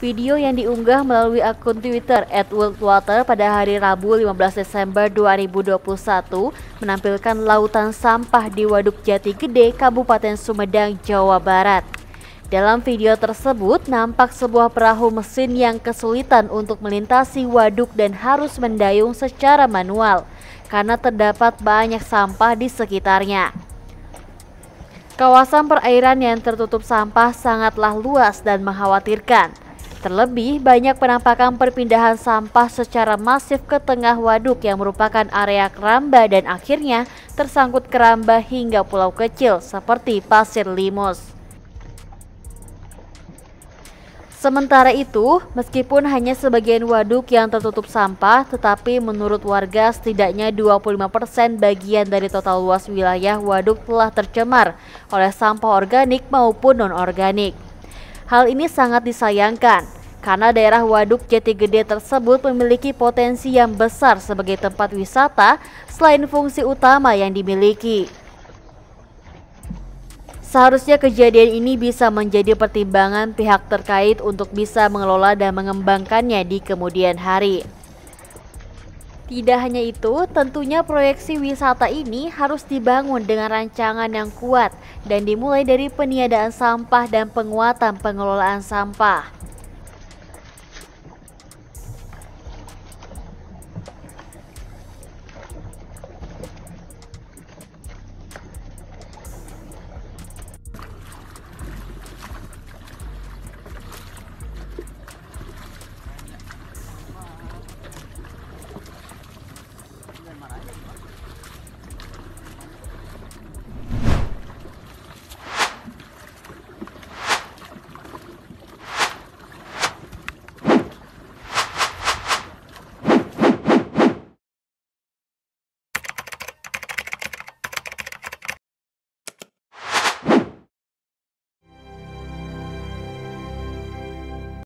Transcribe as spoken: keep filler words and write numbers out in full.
Video yang diunggah melalui akun Twitter et worldwater pada hari Rabu lima belas Desember dua ribu dua puluh satu menampilkan lautan sampah di Waduk Jati Gede, Kabupaten Sumedang, Jawa Barat. Dalam video tersebut nampak sebuah perahu mesin yang kesulitan untuk melintasi waduk dan harus mendayung secara manual karena terdapat banyak sampah di sekitarnya. Kawasan perairan yang tertutup sampah sangatlah luas dan mengkhawatirkan. Terlebih, banyak penampakan perpindahan sampah secara masif ke tengah waduk yang merupakan area keramba dan akhirnya tersangkut keramba hingga pulau kecil seperti Pasir Limus. Sementara itu, meskipun hanya sebagian waduk yang tertutup sampah, tetapi menurut warga setidaknya dua puluh lima persen bagian dari total luas wilayah waduk telah tercemar oleh sampah organik maupun non-organik. Hal ini sangat disayangkan, karena daerah Waduk Jati Gede tersebut memiliki potensi yang besar sebagai tempat wisata selain fungsi utama yang dimiliki. Seharusnya kejadian ini bisa menjadi pertimbangan pihak terkait untuk bisa mengelola dan mengembangkannya di kemudian hari. Tidak hanya itu, tentunya proyeksi wisata ini harus dibangun dengan rancangan yang kuat dan dimulai dari peniadaan sampah dan penguatan pengelolaan sampah.